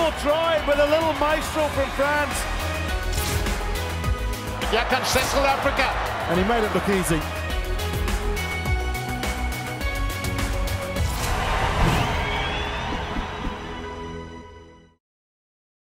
Beautiful try with a little maestro from France. Here comes Central Africa. And he made it look easy.